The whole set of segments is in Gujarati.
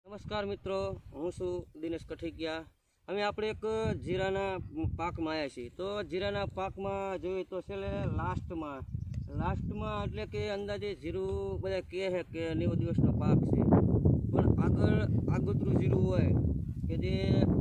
નમસ્કાર મિત્રો, હું છું દિનેશ કઠિકિયા। અમે આપણે એક જીરાના પાકમાં આવ્યા છીએ। તો જીરાના પાકમાં જોઈએ તો છેલ્લે લાસ્ટમાં એટલે કે અંદાજે જીરું બધા કહે છે કે 90 દિવસનો પાક છે, પણ આગોતરું જીરું હોય કે જે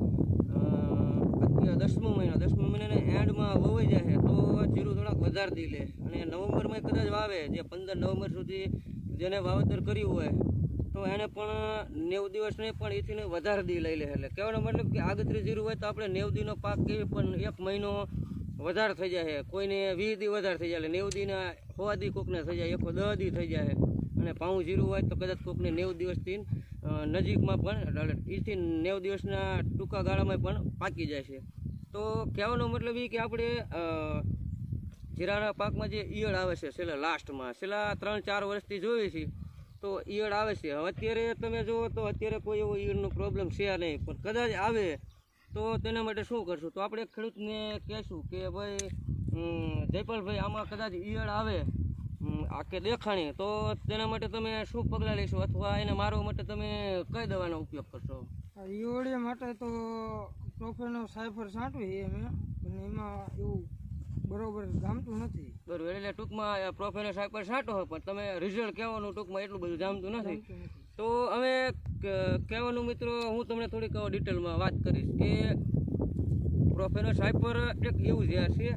10મો મહિનાના એન્ડમાં વવાઈ જાય તો જીરું થોડાક વધારે દી લે, અને નવેમ્બરમાં કદાચ વાવે, જે 15 નવેમ્બર સુધી જેને વાવેતર કર્યું હોય તો એને પણ 90 દિવસ નહીં પણ એથી વધારે દી લઈ લે। એટલે કહેવાનો મતલબ કે આગતરી જીરું હોય તો આપણે 90 દીનો પાક કેવી પણ 1 મહિનો વધારે થઈ જાય, કોઈને 20 દી વધારે થઈ જાય, એટલે 90 દીના 100 દી કોકને થઈ જાય, 10 દી થઈ જાય। અને પાઉં જીરું હોય તો કદાચ કોકને 90 દિવસથી નજીકમાં પણ એથી 90 દિવસના ટૂંકા ગાળામાં પણ પાકી જાય છે। તો કહેવાનો મતલબ એ કે આપણે જીરાના પાકમાં જે ઈયળ આવે છે છેલ્લા 3-4 વર્ષથી જોઈએ છીએ તો ઈયળ આવે છે। હવે અત્યારે તમે જુઓ તો અત્યારે કોઈ એવો ઈયળનો પ્રોબ્લેમ છે નહીં, પણ કદાચ આવે તો તેના માટે શું કરશું? તો આપણે ખેડૂતને કહેશું કે ભાઈ જયપાલભાઈ, આમાં કદાચ ઈયળ આવે આ કે દેખાણી, તો તેના માટે તમે શું પગલાં લેશો, અથવા એને મારવા માટે તમે કઈ દવાનો ઉપયોગ કરશો? ઈયળ માટે તો પ્રોફેનો સાયફર છાંટવી અમે, અને એમાં એવું બરોબર જામતું નથી। બરોબર, એટલે ટૂંકમાં પ્રોફેનો સાયફર છાંટો હોય પણ તમે રિઝલ્ટ કહેવાનું ટૂંકમાં એટલું બધું જામતું નથી। તો હવે કહેવાનું મિત્રો, હું તમને થોડીક ડિટેલમાં વાત કરીશ કે પ્રોફેનો સાયફર એક એવું ઝેર છે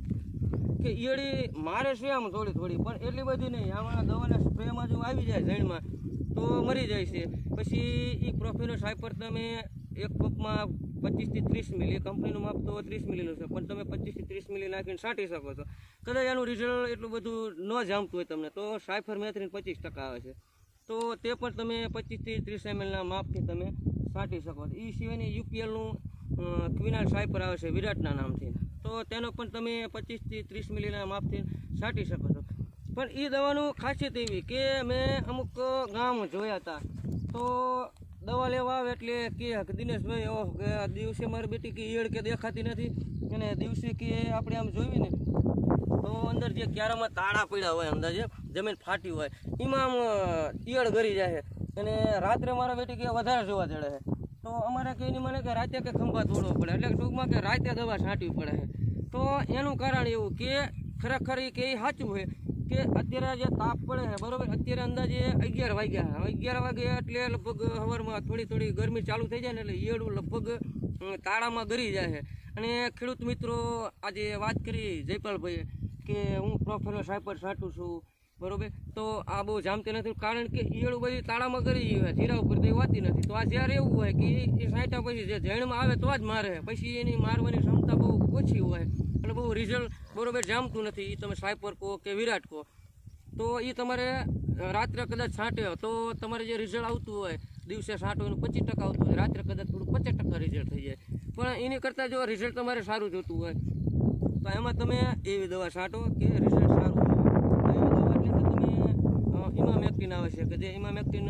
કે ઈયળી મારે છે આમ થોડી પણ એટલી બધી નહીં, આમાં દવાના સ્પ્રેમાં જો આવી જાય ઝેણમાં તો મરી જાય છે। પછી એ પ્રોફેનો સાયફર તમે એક પંપમાં 25 થી 30 મિલી, કંપનીનું માપ તો 30 મિલીનું છે, પણ તમે 25 થી 30 મિલી નાખીને છાંટી શકો છો। કદાચ આનું રિઝલ્ટ એટલું બધું ન જામતું હોય તમને તો સાયફર મેથરીન 25% આવે છે, તો તે પણ તમે 25 થી 30 ml માપથી તમે છાંટી શકો છો। એ સિવાયની UPLનું ક્વિનાલ સાયફર આવે છે વિરાટના નામથી, તો તેનો પણ તમે 25 થી 30 મિલીના માપથી છાંટી શકો છો। પણ એ દવાનું ખાસિયત એવી કે મેં અમુક ગામ જોયા હતા, તો દવા લેવા આવે એટલે કે દિનેશભાઈ, ઓહ કે દિવસે મારી બેટી કે ઈયળ કે દેખાતી નથી, અને દિવસે કે આપણે આમ જોઈએ ને તો અંદર જે ક્યારામાં તાળા પડ્યા હોય, અંદાજે જમીન ફાટી હોય, એમાં આમ ઈયળ ગરી જાય છે, અને રાત્રે મારા બેટી કે વધારે જોવા જડે છે। તો અમારે કે એની મને કે રાતે કે ખંભા તોડવો પડે, એટલે ટૂંકમાં કે રાતે દવા છાંટવી પડે છે। તો એનું કારણ એવું કે ખરેખર કે એ સાચું હોય કે અત્યારે જે તાપ પડે છે, બરોબર, અત્યારે અંદાજે 11 વાગ્યા, 11 વાગ્યા એટલે લગભગ સવારમાં થોડી ગરમી ચાલુ થઈ જાય ને એટલે ઈયળું લગભગ તાળામાં ગરી જાય છે। અને ખેડૂત મિત્રો આજે વાત કરી જયપાલભાઈએ કે હું પ્રોફેનો સાયફર છાંટું છું, બરોબર, તો આ બહુ જામતી નથી, કારણ કે ઈયળું બધી તાળામાં ગરી હોય, જીરા ઉપર તો વાતી નથી। તો આ જ્યારે એવું હોય કે એ છાંટ્યા પછી જે ઝેણમાં આવે તો જ મારે, પછી એની મારવાની ક્ષમતા બહુ ઓછી હોય, એટલે બહુ રિઝલ્ટ બરોબર જામતું નથી। એ તમે સાયફર કહો કે વિરાટ કહો, તો એ તમારે રાત્રે કદાચ છાંટ્યો તો તમારે જે રિઝલ્ટ આવતું હોય દિવસે છાંટો એનું 25% આવતું હોય, રાત્રે કદાચ થોડું 50% રિઝલ્ટ થઈ જાય, પણ એની કરતાં જો રિઝલ્ટ તમારે સારું જોતું હોય તો એમાં તમે એવી દવા છાંટો કે રિઝલ્ટ સારું હોય। એવી દવા એટલે કે તમે ઇમામેક્ટિન આવે છે, કે જે ઇમામેક્ટિન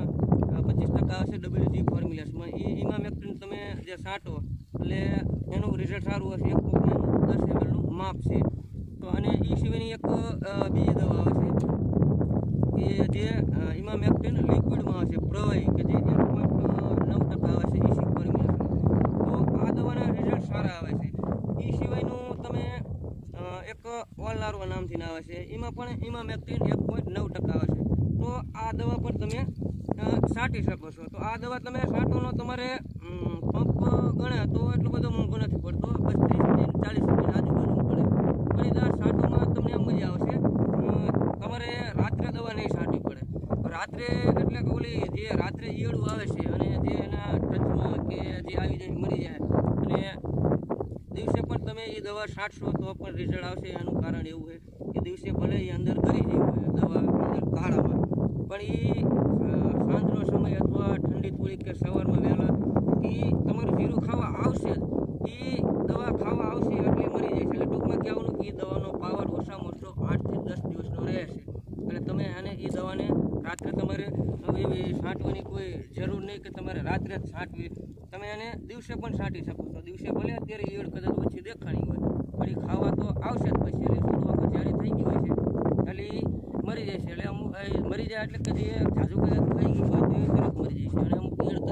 25% આવે છે WG ફોર્મ્યુલાસમાં, એ ઇમામેક્ટિન તમે જે છાંટો એટલે એનું રિઝલ્ટ સારું હશે। એક પંપનું 10 mlનું માપ છે। તો અને એ સિવાયની એક બીજી દવા આવે છે કે જે ઇમામેક્ટિન લિક્વિડમાં આવે છે, પ્રવાહી, કે જે 1.9% આવે છે EC ફોર્મ્યુલેશન। તો આ દવાના રિઝલ્ટ સારા આવે છે। એ સિવાયનું તમે એક ઓલનારવા નામથી આવે છે, એમાં પણ ઇમામેક્ટિન 1.9% આવે છે, તો આ દવા પણ તમે છાંટી શકો છો। તો આ દવા તમે છાંટોનો તમારે પંપ ગણે તો એટલો બધો મોંઘો નથી પડતો, બસ 30 થી 40 રૂપિયા આજુબાજુ પડે, પણ એ દવા છાંટોમાં તમને એમ મજા આવશે। તમારે રાત્રે દવા નહીં છાંટવી પડે, રાત્રે એટલે કે ઓલી જે રાત્રે ઈયળું આવે છે અને જે એના ટચમાં કે જે આવી જાય મરી જાય, અને દિવસે પણ તમે એ દવા છાંટશો તો પણ રિઝલ્ટ આવશે। એનું કારણ એવું છે કે દિવસે ભલે એ અંદર કરી જઈ હોય દવા અંદર કાળામાં, પણ એ સાંજનો સમય અથવા ઠંડી થોડીક કે સવારમાં વહેલા એ તમારું જીરું ખાવા આવશે, એ દવા ખાવા આવશે એટલે મરી જાય છે। એટલે ટૂંકમાં કહેવાનું કે એ દવાનો પાવર ઓછામાં ઓછો 8 થી 10 દિવસનો રહે છે, એટલે તમે આને એ દવાને રાત્રે તમારે એવી છાંટવાની કોઈ જરૂર નહીં કે તમારે રાત્રે જ છાંટવી, તમે એને દિવસે પણ છાંટી શકો છો। દિવસે ભલે અત્યારે ઈયળ કદાચ ઓછી દેખાણી હોય પણ એ ખાવા તો આવશે જ, પછી એટલે શરૂઆત જ્યારે થઈ ગઈ હોય છે એટલે મરી જાય છે। એટલે અમુક મરી જાય એટલે કે જે જાજુ કદાચ થઈ ગયું હોય તો એ તરત મરી જાય છે, અને અમુક ઈયળ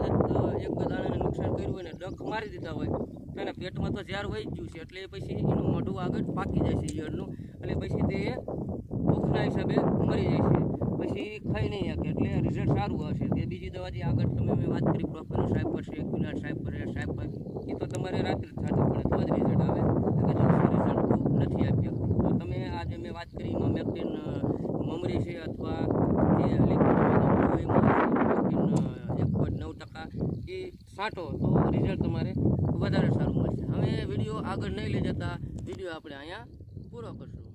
ડખ મારી દીધા હોય તો એના પેટમાં તો ઝેર વહી જ ગયું છે, એટલે પછી એનું મોઢું આગળ પાકી જાય છે ઈયળનું, એટલે પછી તે ભૂખના હિસાબે મરી જાય છે, પછી ખાઈ નહીં શકે, એટલે રિઝલ્ટ સારું આવશે. તે બીજી દવા જે આગળ તમે મેં વાત કરી પ્રોફેનો સાહેબ પર છે, ક્યુનાર સાહેબ પર છે, સાહેબ પર, એ તો તમારે રાત્રે જ થતું પડે તો જ રિઝલ્ટ આવે, રિઝલ્ટ નથી આપી શકતું. તો તમે આજે મેં વાત કરી એમાં મેક્ટિન મમરી છે અથવા જે લિક્વિડ 1.9% એ છાંટો તો રિઝલ્ટ તમારે વધારે સારું મળશે. હવે વિડીયો આગળ નહીં લઈ જતા વિડીયો આપણે અહીંયા પૂરો કરશું.